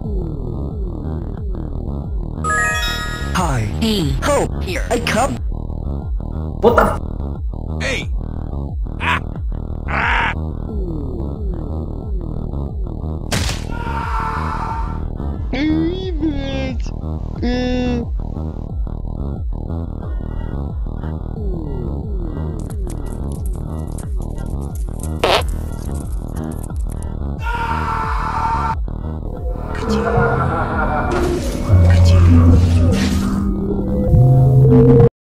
Hi. Hey. Help! Here. I come. What the Hey! Ah! Ah! Привет!